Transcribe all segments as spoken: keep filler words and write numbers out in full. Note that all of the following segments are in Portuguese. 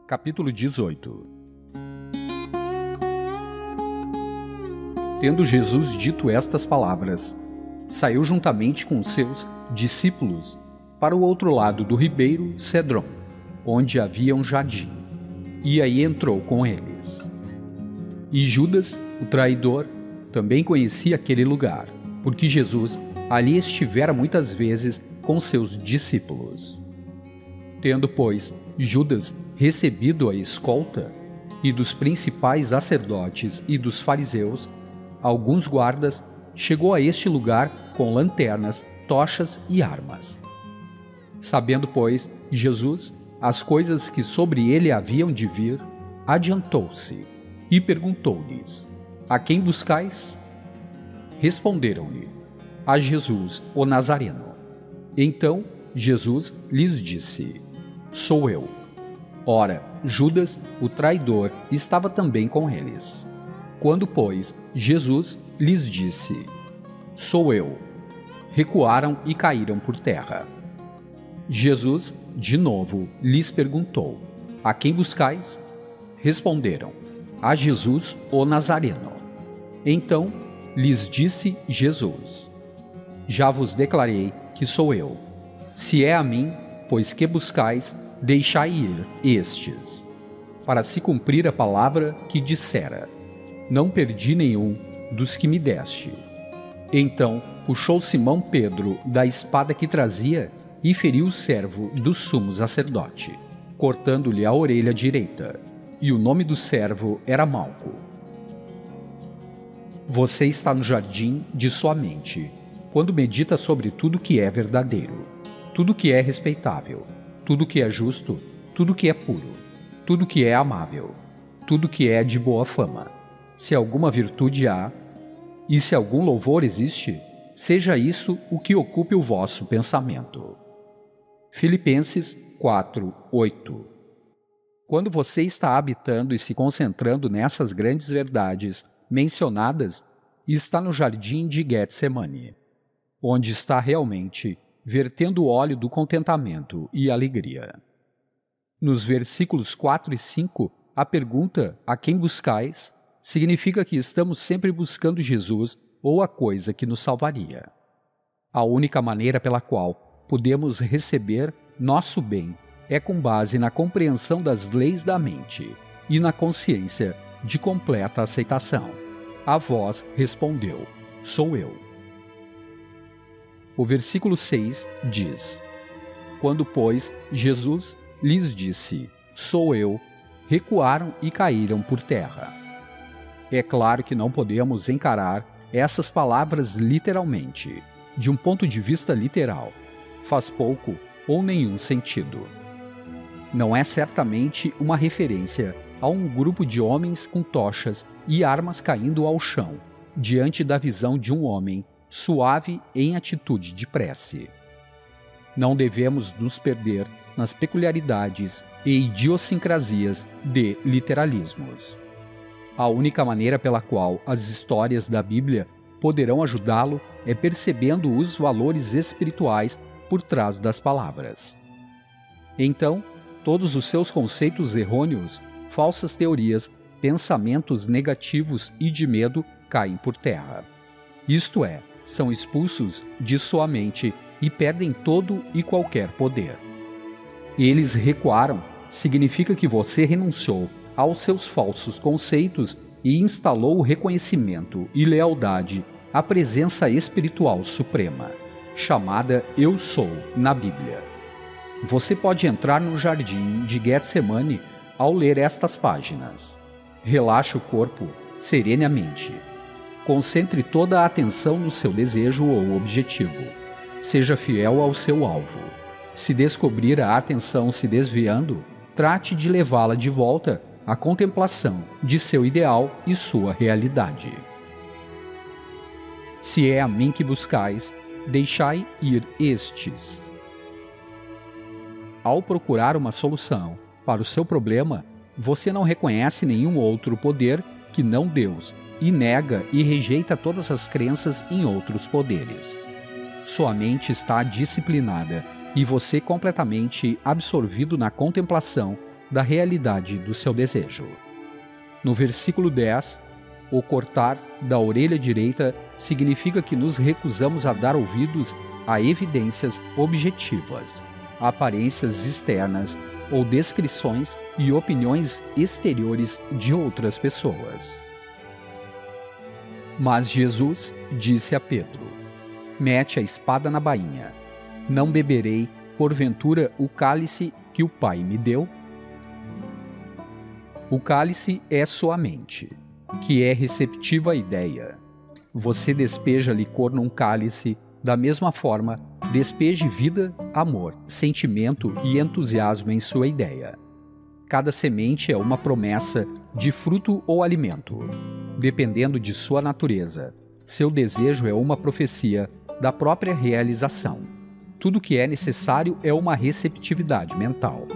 Capítulo dezoito. Tendo Jesus dito estas palavras, saiu juntamente com seus discípulos para o outro lado do ribeiro Cedron, onde havia um jardim, e aí entrou com eles. E Judas, o traidor, também conhecia aquele lugar, porque Jesus ali estivera muitas vezes com seus discípulos. Tendo, pois, Judas recebido a escolta, e dos principais sacerdotes e dos fariseus, alguns guardas, chegou a este lugar com lanternas, tochas e armas. Sabendo, pois, Jesus as coisas que sobre ele haviam de vir, adiantou-se e perguntou-lhes: A quem buscais? Responderam-lhe: A Jesus, o Nazareno. Então Jesus lhes disse: Sou eu. Ora, Judas, o traidor, estava também com eles. Quando, pois, Jesus lhes disse: Sou eu, recuaram e caíram por terra. Jesus, de novo, lhes perguntou: A quem buscais? Responderam: A Jesus, o Nazareno. Então lhes disse Jesus: Já vos declarei que sou eu. Se é a mim, pois que buscais, deixai ir estes, para se cumprir a palavra que dissera: Não perdi nenhum dos que me deste. Então puxou Simão Pedro da espada que trazia e feriu o servo do sumo sacerdote, cortando-lhe a orelha direita. E o nome do servo era Malco. Você está no jardim de sua mente, quando medita sobre tudo que é verdadeiro, tudo que é respeitável, tudo que é justo, tudo que é puro, tudo que é amável, tudo que é de boa fama. Se alguma virtude há, e se algum louvor existe, seja isso o que ocupe o vosso pensamento. Filipenses quatro, oito. Quando você está habitando e se concentrando nessas grandes verdades mencionadas, está no jardim de Getsemane, onde está realmente vertendo o óleo do contentamento e alegria. Nos versículos quatro e cinco, a pergunta a quem buscais significa que estamos sempre buscando Jesus ou a coisa que nos salvaria. A única maneira pela qual podemos receber nosso bem é com base na compreensão das leis da mente e na consciência de completa aceitação. A voz respondeu: Sou eu. O versículo seis diz: Quando, pois, Jesus lhes disse: Sou eu, recuaram e caíram por terra. É claro que não podemos encarar essas palavras literalmente, de um ponto de vista literal. Faz pouco ou nenhum sentido. Não é certamente uma referência a um grupo de homens com tochas e armas caindo ao chão, diante da visão de um homem suave em atitude de prece. Não devemos nos perder nas peculiaridades e idiosincrasias de literalismos. A única maneira pela qual as histórias da Bíblia poderão ajudá-lo é percebendo os valores espirituais por trás das palavras. Então, todos os seus conceitos errôneos, falsas teorias, pensamentos negativos e de medo caem por terra. Isto é, são expulsos de sua mente e perdem todo e qualquer poder. Eles recuaram significa que você renunciou aos seus falsos conceitos e instalou o reconhecimento e lealdade à presença espiritual suprema, chamada Eu Sou na Bíblia. Você pode entrar no jardim de Getsemane ao ler estas páginas. Relaxe o corpo, serene a mente. Concentre toda a atenção no seu desejo ou objetivo. Seja fiel ao seu alvo. Se descobrir a atenção se desviando, trate de levá-la de volta à contemplação de seu ideal e sua realidade. Se é a mim que buscais, deixai ir estes. Ao procurar uma solução para o seu problema, você não reconhece nenhum outro poder que não Deus e nega e rejeita todas as crenças em outros poderes. Sua mente está disciplinada e você completamente absorvido na contemplação da realidade do seu desejo. No versículo dez, o cortar da orelha direita significa que nos recusamos a dar ouvidos a evidências objetivas, a aparências externas ou descrições e opiniões exteriores de outras pessoas. Mas Jesus disse a Pedro: mete a espada na bainha. Não beberei, porventura, o cálice que o Pai me deu? O cálice é sua mente, que é receptiva à ideia. Você despeja licor num cálice, da mesma forma, despeje vida, amor, sentimento e entusiasmo em sua ideia. Cada semente é uma promessa de fruto ou alimento, dependendo de sua natureza. Seu desejo é uma profecia da própria realização. Tudo que é necessário é uma receptividade mental.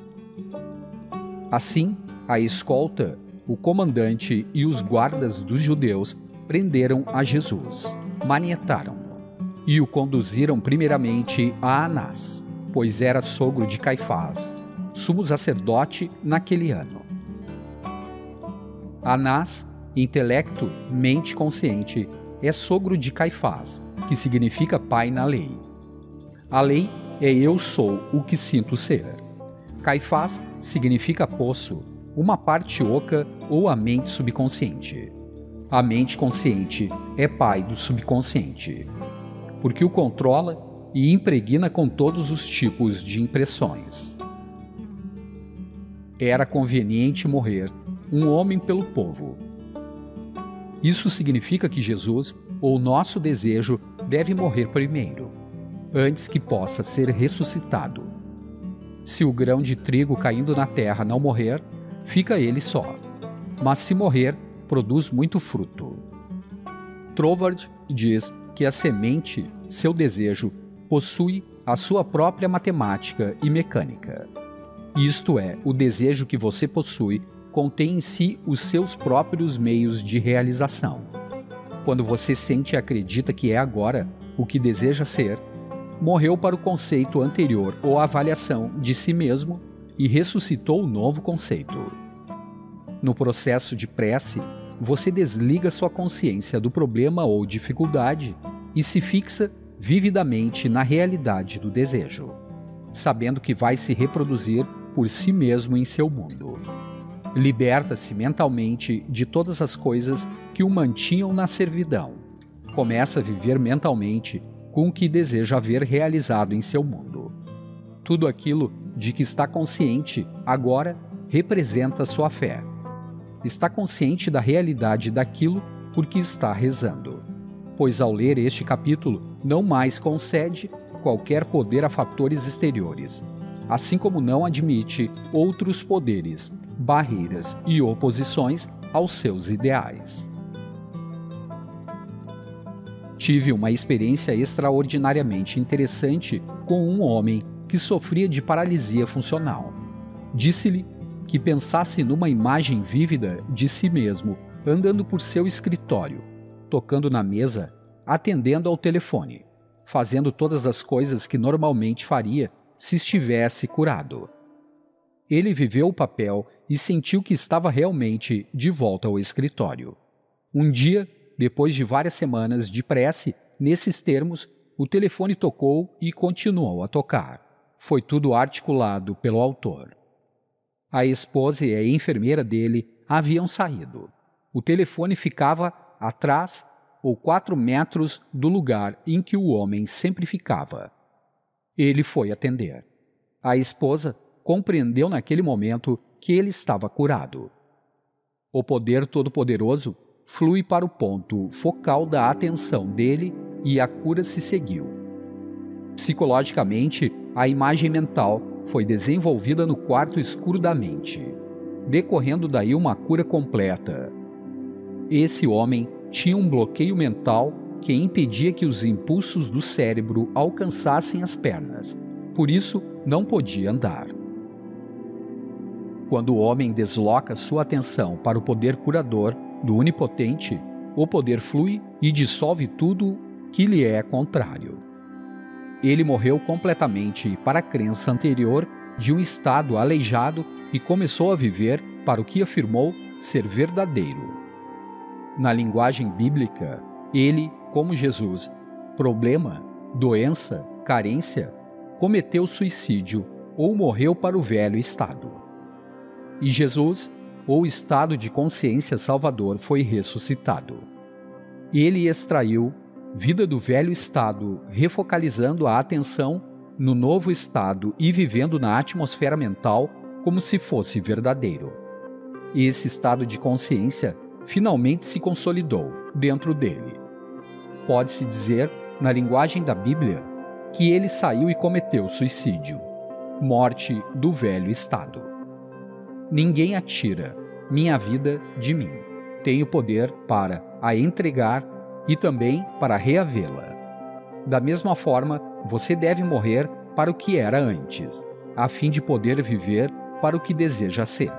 Assim, a escolta, o comandante e os guardas dos judeus prenderam a Jesus, manietaram-no e o conduziram primeiramente a Anás, pois era sogro de Caifás, sumo sacerdote naquele ano. Anás, intelecto, mente consciente, é sogro de Caifás, que significa pai na lei. A lei é eu sou o que sinto ser. Caifás significa poço, uma parte oca ou a mente subconsciente. A mente consciente é pai do subconsciente, porque o controla e impregna com todos os tipos de impressões. Era conveniente morrer um homem pelo povo. Isso significa que Jesus, ou nosso desejo, deve morrer primeiro, antes que possa ser ressuscitado. Se o grão de trigo caindo na terra não morrer, fica ele só, mas se morrer, produz muito fruto. Trovard diz que a semente, seu desejo, possui a sua própria matemática e mecânica. Isto é, o desejo que você possui contém em si os seus próprios meios de realização. Quando você sente e acredita que é agora o que deseja ser, morreu para o conceito anterior ou avaliação de si mesmo e ressuscitou o novo conceito. No processo de prece, você desliga sua consciência do problema ou dificuldade e se fixa vividamente na realidade do desejo, sabendo que vai se reproduzir por si mesmo em seu mundo. Liberta-se mentalmente de todas as coisas que o mantinham na servidão. Começa a viver mentalmente com o que deseja ver realizado em seu mundo. Tudo aquilo de que está consciente agora representa sua fé. Está consciente da realidade daquilo por que está rezando, pois ao ler este capítulo não mais concede qualquer poder a fatores exteriores, assim como não admite outros poderes, barreiras e oposições aos seus ideais. Tive uma experiência extraordinariamente interessante com um homem que sofria de paralisia funcional. Disse-lhe que pensasse numa imagem vívida de si mesmo andando por seu escritório, tocando na mesa, atendendo ao telefone, fazendo todas as coisas que normalmente faria se estivesse curado. Ele viveu o papel e sentiu que estava realmente de volta ao escritório. Um dia, depois de várias semanas de prece, nesses termos, o telefone tocou e continuou a tocar. Foi tudo articulado pelo autor. A esposa e a enfermeira dele haviam saído. O telefone ficava atrás ou quatro metros do lugar em que o homem sempre ficava. Ele foi atender. A esposa compreendeu naquele momento que ele estava curado. O poder todo-poderoso flui para o ponto focal da atenção dele e a cura se seguiu. Psicologicamente, a imagem mental foi desenvolvida no quarto escuro da mente, decorrendo daí uma cura completa. Esse homem tinha um bloqueio mental que impedia que os impulsos do cérebro alcançassem as pernas, por isso não podia andar. Quando o homem desloca sua atenção para o poder curador do onipotente, o poder flui e dissolve tudo que lhe é contrário. Ele morreu completamente para a crença anterior de um estado aleijado e começou a viver para o que afirmou ser verdadeiro. Na linguagem bíblica, ele, como Jesus, problema, doença, carência, cometeu suicídio ou morreu para o velho estado. E Jesus, ou estado de consciência salvador, foi ressuscitado. Ele extraiu vida do velho estado, refocalizando a atenção no novo estado e vivendo na atmosfera mental como se fosse verdadeiro. Esse estado de consciência finalmente se consolidou dentro dele. Pode-se dizer, na linguagem da Bíblia, que ele saiu e cometeu suicídio, morte do velho estado. Ninguém atira minha vida de mim. Tenho poder para a entregar e também para reavê-la. Da mesma forma, você deve morrer para o que era antes, a fim de poder viver para o que deseja ser.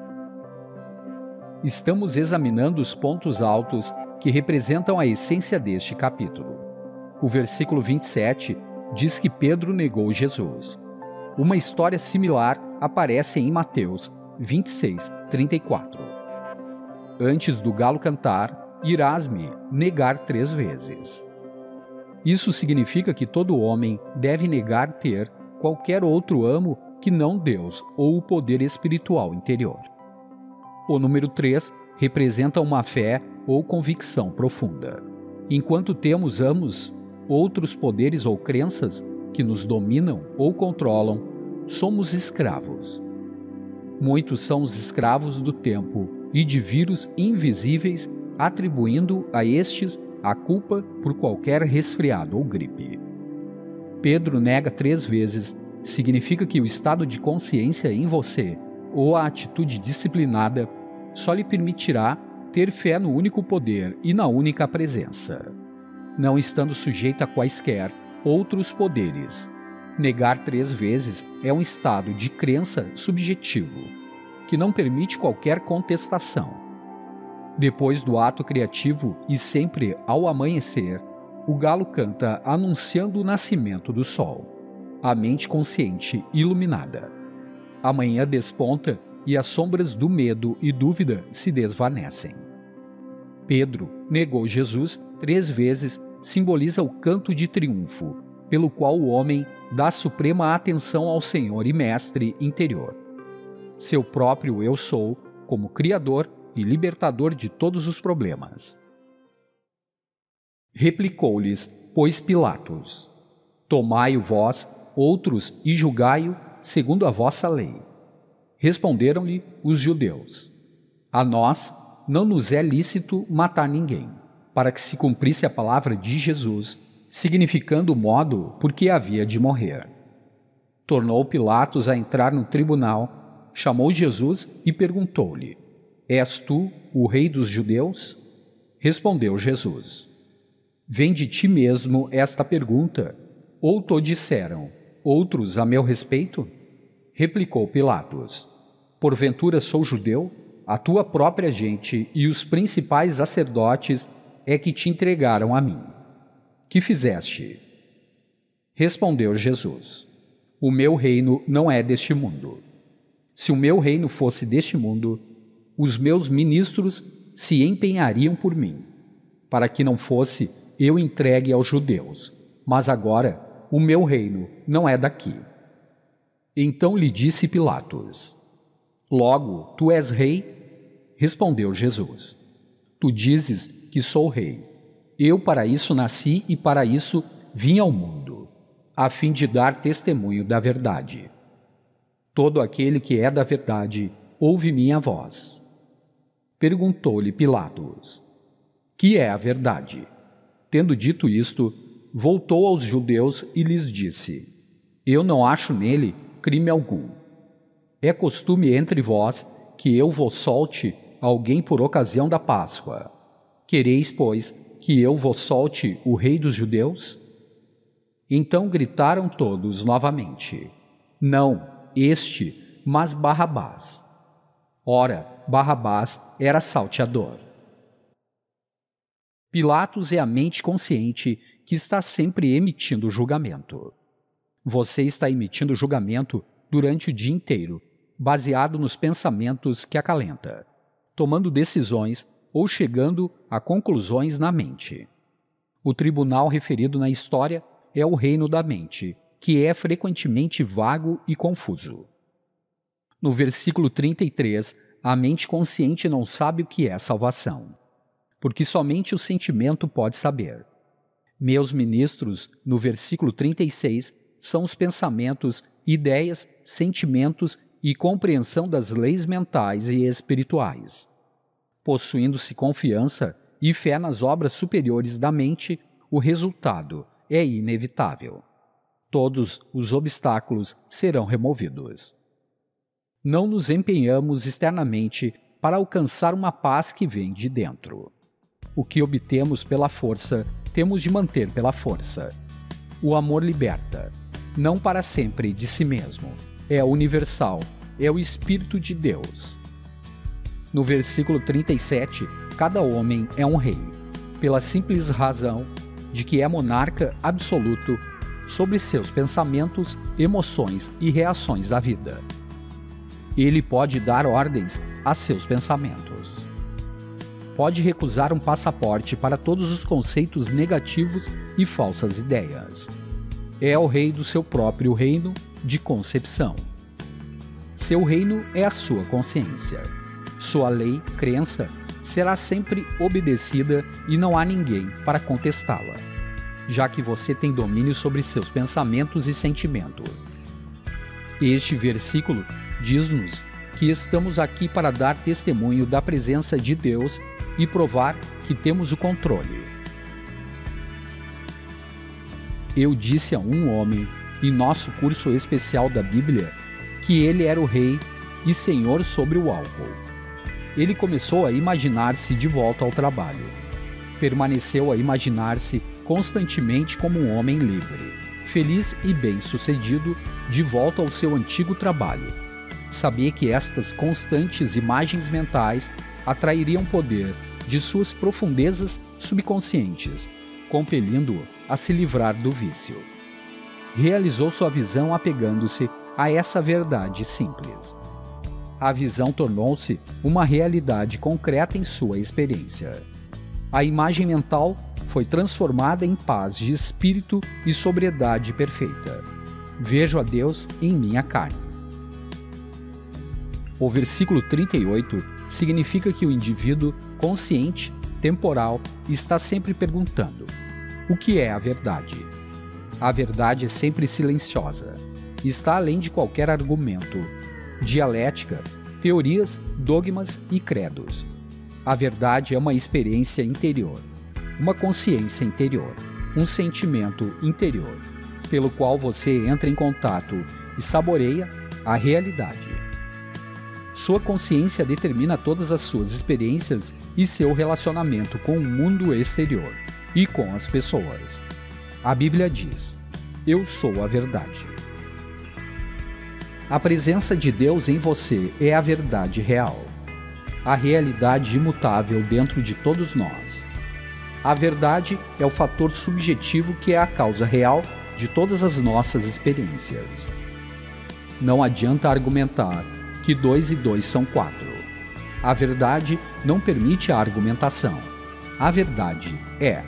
Estamos examinando os pontos altos que representam a essência deste capítulo. O versículo vinte e sete diz que Pedro negou Jesus. Uma história similar aparece em Mateus vinte e seis, trinta e quatro. Antes do galo cantar, irás-me negar três vezes. Isso significa que todo homem deve negar ter qualquer outro amo que não Deus ou o poder espiritual interior. O número três representa uma fé ou convicção profunda. Enquanto temos amos, outros poderes ou crenças que nos dominam ou controlam, somos escravos. Muitos são os escravos do tempo e de vírus invisíveis, atribuindo a estes a culpa por qualquer resfriado ou gripe. Pedro nega três vezes significa que o estado de consciência em você ou a atitude disciplinada só lhe permitirá ter fé no único poder e na única presença, não estando sujeita a quaisquer outros poderes. Negar três vezes é um estado de crença subjetivo, que não permite qualquer contestação. Depois do ato criativo e sempre ao amanhecer, o galo canta anunciando o nascimento do sol, a mente consciente iluminada. A manhã desponta e as sombras do medo e dúvida se desvanecem. Pedro negou Jesus três vezes simboliza o canto de triunfo, pelo qual o homem dá suprema atenção ao Senhor e Mestre interior. Seu próprio eu sou, como Criador e libertador de todos os problemas. Replicou-lhes, pois, Pilatos: Tomai-o vós, outros, e julgai-o segundo a vossa lei. Responderaram-lhe os judeus: A nós não nos é lícito matar ninguém, para que se cumprisse a palavra de Jesus, significando o modo por que havia de morrer. Tornou Pilatos a entrar no tribunal, chamou Jesus e perguntou-lhe: És tu o rei dos judeus? Respondeu Jesus: Vem de ti mesmo esta pergunta, ou to disseram outros a meu respeito? Replicou Pilatos: Porventura sou judeu? A tua própria gente e os principais sacerdotes é que te entregaram a mim. Que fizeste? Respondeu Jesus: O meu reino não é deste mundo. Se o meu reino fosse deste mundo, os meus ministros se empenhariam por mim, para que não fosse eu entregue aos judeus. Mas agora o meu reino não é daqui. Então lhe disse Pilatos: Logo, tu és rei? Respondeu Jesus: Tu dizes que sou rei. Eu para isso nasci e para isso vim ao mundo, a fim de dar testemunho da verdade. Todo aquele que é da verdade ouve minha voz. Perguntou-lhe Pilatos: Que é a verdade? Tendo dito isto, voltou aos judeus e lhes disse: Eu não acho nele crime algum. É costume entre vós que eu vos solte alguém por ocasião da Páscoa. Quereis, pois, que eu vos solte o rei dos judeus? Então gritaram todos novamente: Não, este, mas Barrabás. Ora, Barrabás era salteador. Pilatos é a mente consciente que está sempre emitindo julgamento. Você está emitindo julgamento durante o dia inteiro, baseado nos pensamentos que acalenta, tomando decisões ou chegando a conclusões na mente. O tribunal referido na história é o reino da mente, que é frequentemente vago e confuso. No versículo trinta e três, a mente consciente não sabe o que é salvação, porque somente o sentimento pode saber. Meus ministros, no versículo trinta e seis, são os pensamentos, ideias, sentimentos e compreensão das leis mentais e espirituais. Possuindo-se confiança e fé nas obras superiores da mente, o resultado é inevitável. Todos os obstáculos serão removidos. Não nos empenhamos externamente para alcançar uma paz que vem de dentro. O que obtemos pela força, temos de manter pela força. O amor liberta, não para sempre de si mesmo. É universal, é o Espírito de Deus. No versículo trinta e sete, cada homem é um rei, pela simples razão de que é monarca absoluto sobre seus pensamentos, emoções e reações à vida. Ele pode dar ordens a seus pensamentos. Pode recusar um passaporte para todos os conceitos negativos e falsas ideias. É o rei do seu próprio reino de concepção. Seu reino é a sua consciência. Sua lei, crença, será sempre obedecida e não há ninguém para contestá-la, já que você tem domínio sobre seus pensamentos e sentimentos. Este versículo diz-nos que estamos aqui para dar testemunho da presença de Deus e provar que temos o controle. Eu disse a um homem, em nosso curso especial da Bíblia, que ele era o rei e senhor sobre o álcool. Ele começou a imaginar-se de volta ao trabalho. Permaneceu a imaginar-se constantemente como um homem livre, feliz e bem-sucedido, de volta ao seu antigo trabalho. Sabia que estas constantes imagens mentais atrairiam poder de suas profundezas subconscientes, compelindo-o a se livrar do vício. Realizou sua visão apegando-se a essa verdade simples. A visão tornou-se uma realidade concreta em sua experiência. A imagem mental foi transformada em paz de espírito e sobriedade perfeita. Vejo a Deus em minha carne. O versículo trinta e oito significa que o indivíduo consciente, temporal, está sempre perguntando: o que é a verdade? A verdade é sempre silenciosa. Está além de qualquer argumento, dialética, teorias, dogmas e credos. A verdade é uma experiência interior, uma consciência interior, um sentimento interior, pelo qual você entra em contato e saboreia a realidade. Sua consciência determina todas as suas experiências e seu relacionamento com o mundo exterior e com as pessoas. A Bíblia diz: eu sou a verdade. A presença de Deus em você é a verdade real, a realidade imutável dentro de todos nós. A verdade é o fator subjetivo que é a causa real de todas as nossas experiências. Não adianta argumentar que dois e dois são quatro. A verdade não permite a argumentação. A verdade é.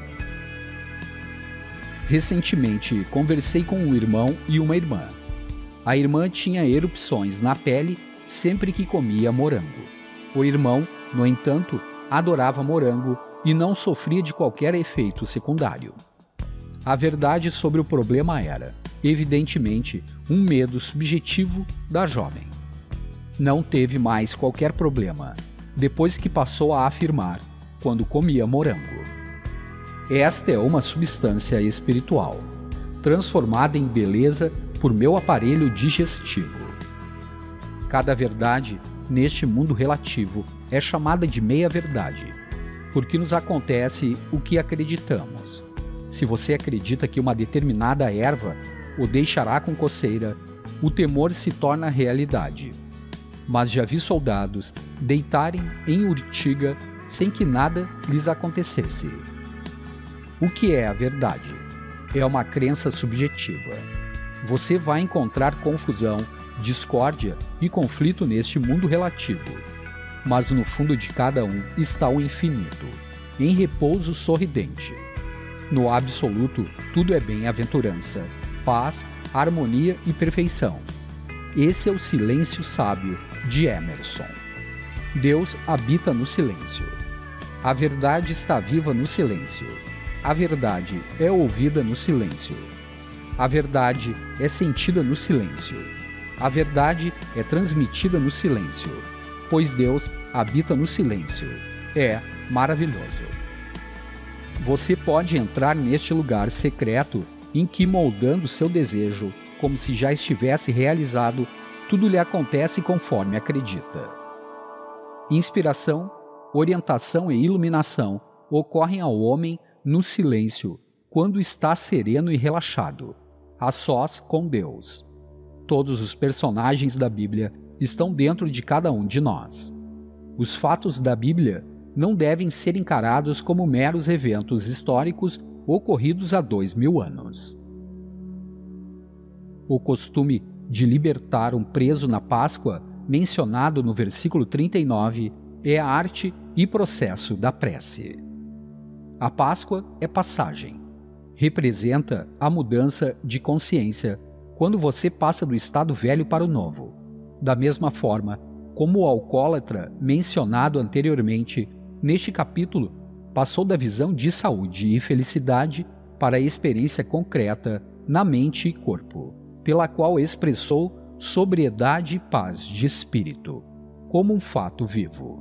Recentemente, conversei com um irmão e uma irmã. A irmã tinha erupções na pele sempre que comia morango. O irmão, no entanto, adorava morango e não sofria de qualquer efeito secundário. A verdade sobre o problema era, evidentemente, um medo subjetivo da jovem. Não teve mais qualquer problema, depois que passou a afirmar, quando comia morango. Esta é uma substância espiritual, transformada em beleza por meu aparelho digestivo. Cada verdade, neste mundo relativo, é chamada de meia-verdade, porque nos acontece o que acreditamos. Se você acredita que uma determinada erva o deixará com coceira, o temor se torna realidade. Mas já vi soldados deitarem em urtiga sem que nada lhes acontecesse. O que é a verdade? É uma crença subjetiva. Você vai encontrar confusão discórdia e conflito neste mundo relativo. Mas no fundo de cada um está o infinito, em repouso sorridente. No absoluto, tudo é bem-aventurança, paz, harmonia e perfeição. Esse é o silêncio sábio de Emerson. Deus habita no silêncio. A verdade está viva no silêncio. A verdade é ouvida no silêncio. A verdade é sentida no silêncio. A verdade é transmitida no silêncio. Pois Deus habita no silêncio. É maravilhoso. Você pode entrar neste lugar secreto em que, moldando seu desejo, como se já estivesse realizado, tudo lhe acontece conforme acredita. Inspiração, orientação e iluminação ocorrem ao homem no silêncio, quando está sereno e relaxado, a sós com Deus. Todos os personagens da Bíblia estão dentro de cada um de nós. Os fatos da Bíblia não devem ser encarados como meros eventos históricos ocorridos há dois mil anos. O costume de libertar um preso na Páscoa, mencionado no versículo trinta e nove, é a arte e processo da prece. A Páscoa é passagem. Representa a mudança de consciência quando você passa do estado velho para o novo. Da mesma forma como o alcoólatra mencionado anteriormente, neste capítulo, passou da visão de saúde e felicidade para a experiência concreta na mente e corpo, pela qual expressou sobriedade e paz de espírito, como um fato vivo.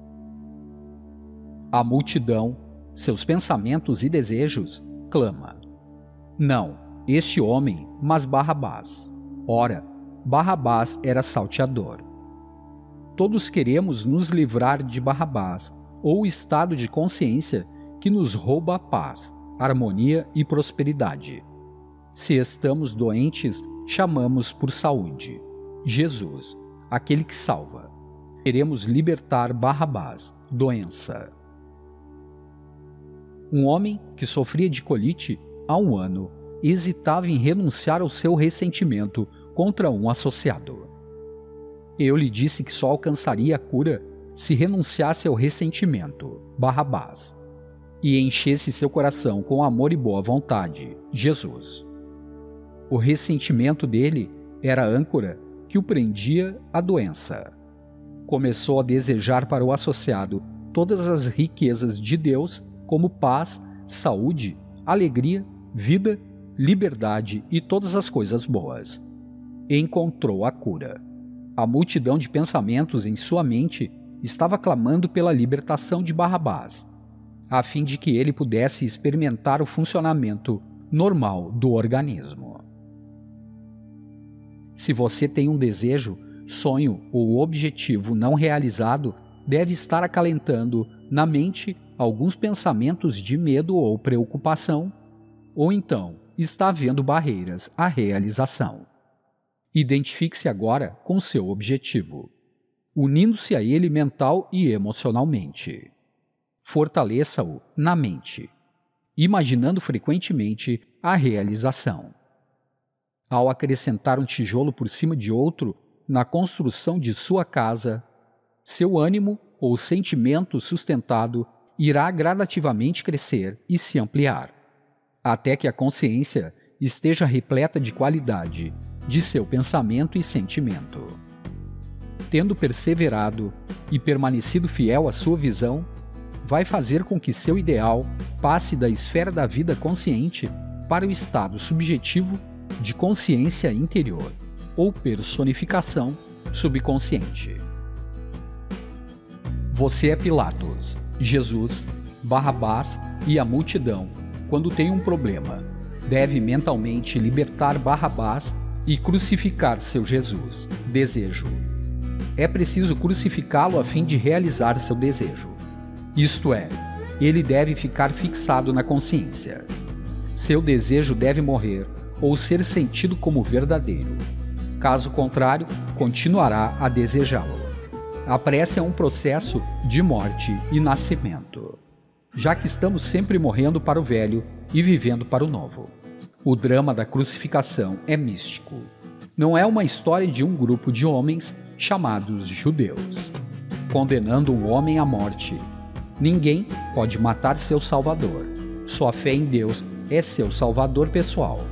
A multidão, seus pensamentos e desejos, clama: não, este homem, mas Barrabás. Ora, Barrabás era salteador. Todos queremos nos livrar de Barrabás, ou estado de consciência que nos rouba a paz, harmonia e prosperidade. Se estamos doentes, chamamos por saúde. Jesus, aquele que salva. Queremos libertar Barrabás, doença. Um homem que sofria de colite há um ano hesitava em renunciar ao seu ressentimento contra um associado. Eu lhe disse que só alcançaria a cura se renunciasse ao ressentimento, Barrabás, e enchesse seu coração com amor e boa vontade, Jesus. O ressentimento dele era a âncora que o prendia à doença. Começou a desejar para o associado todas as riquezas de Deus, como paz, saúde, alegria, vida, liberdade e todas as coisas boas. Encontrou a cura. A multidão de pensamentos em sua mente estava clamando pela libertação de Barrabás, a fim de que ele pudesse experimentar o funcionamento normal do organismo. Se você tem um desejo, sonho ou objetivo não realizado, deve estar acalentando na mente alguns pensamentos de medo ou preocupação, ou então está havendo barreiras à realização. Identifique-se agora com seu objetivo, unindo-se a ele mental e emocionalmente. Fortaleça-o na mente, imaginando frequentemente a realização. Ao acrescentar um tijolo por cima de outro na construção de sua casa, seu ânimo ou sentimento sustentado irá gradativamente crescer e se ampliar, até que a consciência esteja repleta de qualidade de seu pensamento e sentimento. Tendo perseverado e permanecido fiel à sua visão, vai fazer com que seu ideal passe da esfera da vida consciente para o estado subjetivo de consciência interior, ou personificação subconsciente. Você é Pilatos, Jesus, Barrabás e a multidão quando tem um problema. Deve mentalmente libertar Barrabás e crucificar seu Jesus, desejo. É preciso crucificá-lo a fim de realizar seu desejo. Isto é, ele deve ficar fixado na consciência. Seu desejo deve morrer ou ser sentido como verdadeiro. Caso contrário, continuará a desejá-lo. A prece é um processo de morte e nascimento, já que estamos sempre morrendo para o velho e vivendo para o novo. O drama da crucificação é místico. não é uma história de um grupo de homens chamados judeus, condenando um homem à morte. Ninguém pode matar seu Salvador. Sua fé em Deus é seu Salvador pessoal.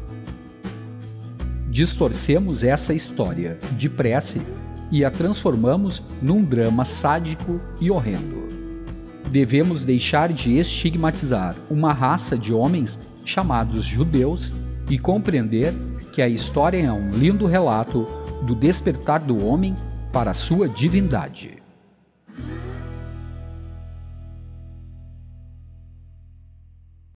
Distorcemos essa história de prece e a transformamos num drama sádico e horrendo. Devemos deixar de estigmatizar uma raça de homens chamados judeus e compreender que a história é um lindo relato do despertar do homem para a sua divindade.